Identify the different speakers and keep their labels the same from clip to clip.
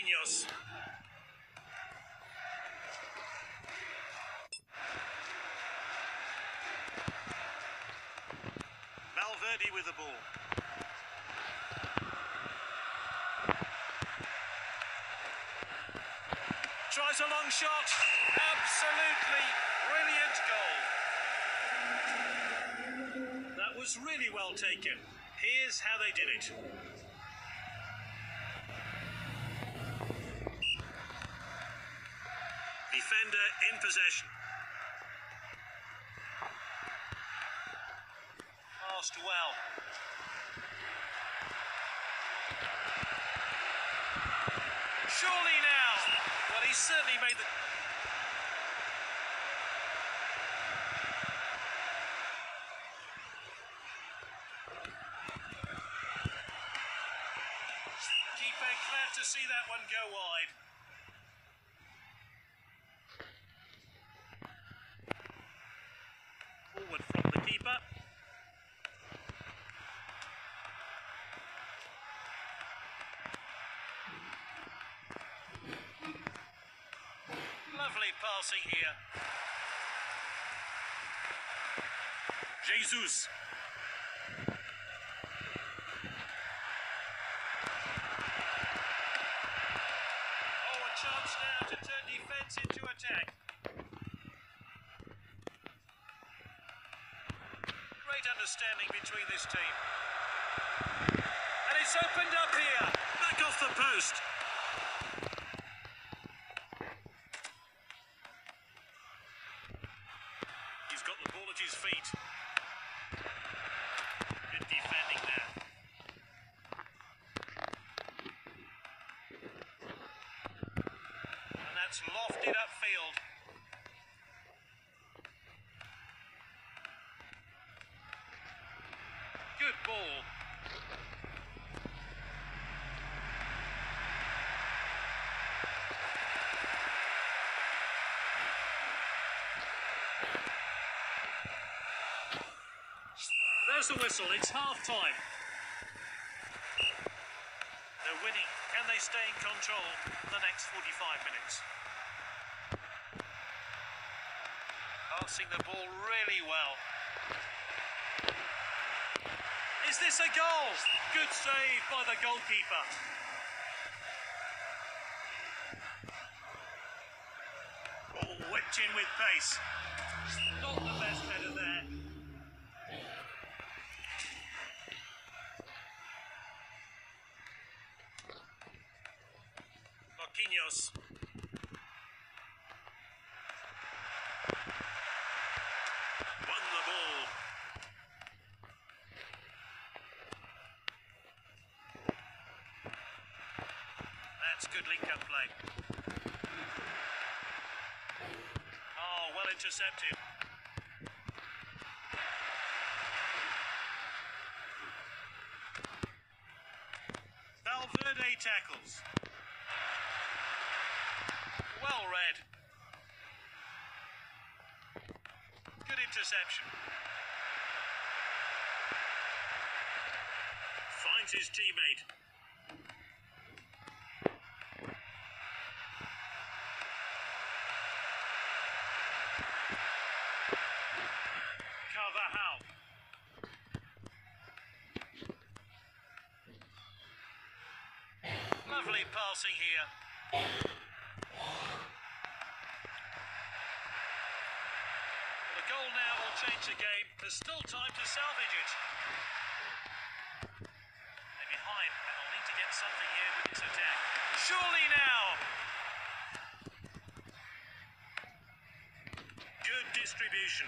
Speaker 1: Marquinhos. Valverde with the ball. Tries a long shot. Absolutely brilliant goal. That was really well taken. Here's how they did it. Defender in possession. Passed well. Surely now. Well, he certainly made the... Keeper glad to see that one go wide. Forward from the keeper. Lovely passing here. Jesus. Oh, a chance now to turn defence into attack. Great understanding between this team. And it's opened up here. Back off the post. He's got the ball at his feet. Good defending there. And that's lofted upfield. Good ball. There's the whistle, it's half-time. They're winning. Can they stay in control for the next 45 minutes? Passing the ball really well. Is this a goal? Good save by the goalkeeper. Oh, whipped in with pace. Not the best header there. Marquinhos. Won the ball. That's good link-up play. Oh, well intercepted. Valverde tackles. Well read. Good interception. Finds his teammate. Carvajal. Lovely passing here. The goal now will change the game. There's still time to salvage it. They're behind and they'll need to get something here with this attack. Surely now. Good distribution.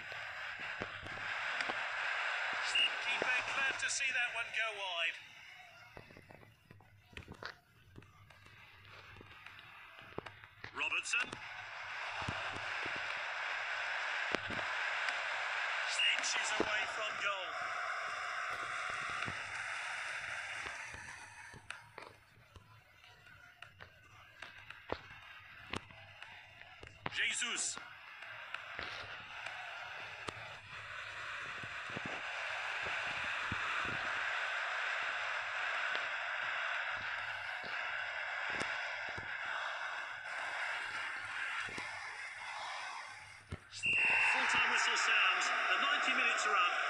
Speaker 1: Keeper glad to see that one go wide. Robertson. Inches away from goal. Jesus. Full-time whistle sounds. The 90 minutes are up.